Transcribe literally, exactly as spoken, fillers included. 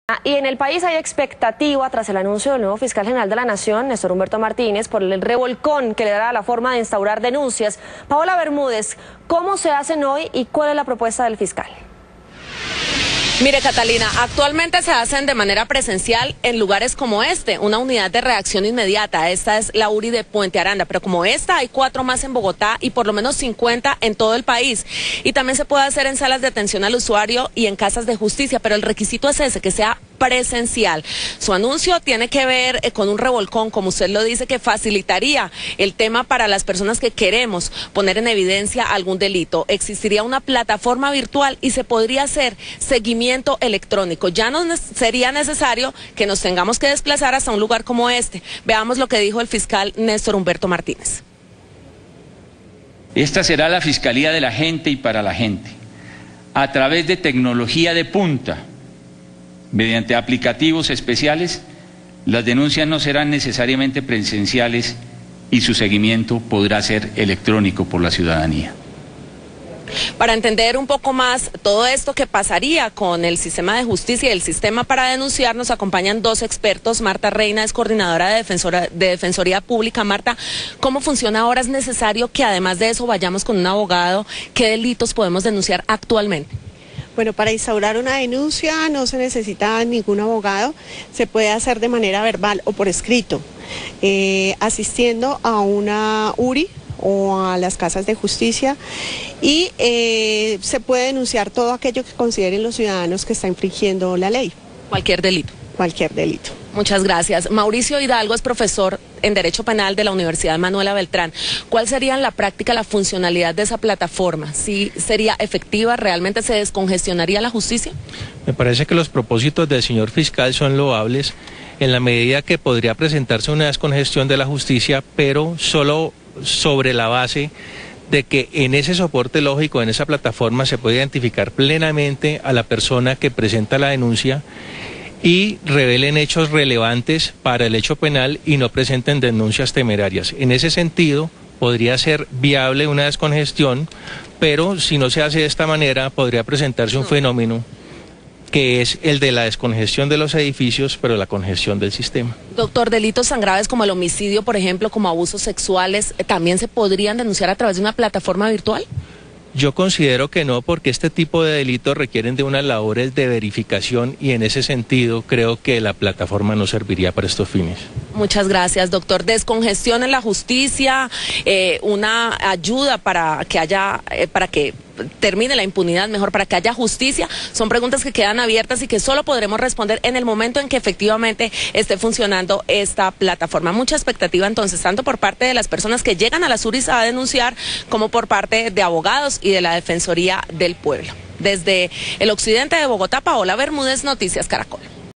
Y en el país hay expectativa tras el anuncio del nuevo fiscal general de la Nación, Néstor Humberto Martínez, por el revolcón que le dará la forma de instaurar denuncias. Paola Bermúdez, ¿cómo se hacen hoy y cuál es la propuesta del fiscal? Mire, Catalina, actualmente se hacen de manera presencial en lugares como este, una unidad de reacción inmediata. Esta es la U R I de Puente Aranda, pero como esta hay cuatro más en Bogotá y por lo menos cincuenta en todo el país. Y también se puede hacer en salas de atención al usuario y en casas de justicia, pero el requisito es ese, que sea presencial. Su anuncio tiene que ver eh, con un revolcón, como usted lo dice, que facilitaría el tema para las personas que queremos poner en evidencia algún delito. Existiría una plataforma virtual y se podría hacer seguimiento electrónico. Ya no ne- sería necesario que nos tengamos que desplazar hasta un lugar como este. Veamos lo que dijo el fiscal Néstor Humberto Martínez. Esta será la Fiscalía de la gente y para la gente, a través de tecnología de punta. Mediante aplicativos especiales, las denuncias no serán necesariamente presenciales y su seguimiento podrá ser electrónico por la ciudadanía. Para entender un poco más todo esto que pasaría con el sistema de justicia y el sistema para denunciar, nos acompañan dos expertos. Marta Reina es coordinadora de, Defensora, de Defensoría Pública. Marta, ¿cómo funciona ahora? ¿Es necesario que además de eso vayamos con un abogado? ¿Qué delitos podemos denunciar actualmente? Bueno, para instaurar una denuncia no se necesita ningún abogado, se puede hacer de manera verbal o por escrito, eh, asistiendo a una U R I o a las casas de justicia y eh, se puede denunciar todo aquello que consideren los ciudadanos que está infringiendo la ley. Cualquier delito. Cualquier delito. Muchas gracias. Mauricio Hidalgo es profesor en Derecho Penal de la Universidad Manuela Beltrán. ¿Cuál sería en la práctica la funcionalidad de esa plataforma? ¿Sí sería efectiva? ¿Realmente se descongestionaría la justicia? Me parece que los propósitos del señor fiscal son loables en la medida que podría presentarse una descongestión de la justicia, pero solo sobre la base de que en ese soporte lógico, en esa plataforma, se puede identificar plenamente a la persona que presenta la denuncia y revelen hechos relevantes para el hecho penal y no presenten denuncias temerarias. En ese sentido, podría ser viable una descongestión, pero si no se hace de esta manera, podría presentarse un fenómeno que es el de la descongestión de los edificios, pero la congestión del sistema. Doctor, delitos tan graves como el homicidio, por ejemplo, como abusos sexuales, ¿también se podrían denunciar a través de una plataforma virtual? Yo considero que no, porque este tipo de delitos requieren de unas labores de verificación y en ese sentido creo que la plataforma no serviría para estos fines. Muchas gracias, doctor. Descongestión en la justicia, eh, una ayuda para que haya, eh, para que termine la impunidad, mejor, para que haya justicia, son preguntas que quedan abiertas y que solo podremos responder en el momento en que efectivamente esté funcionando esta plataforma. Mucha expectativa entonces, tanto por parte de las personas que llegan a las U R Is a denunciar, como por parte de abogados y de la Defensoría del Pueblo. Desde el occidente de Bogotá, Paola Bermúdez, Noticias Caracol.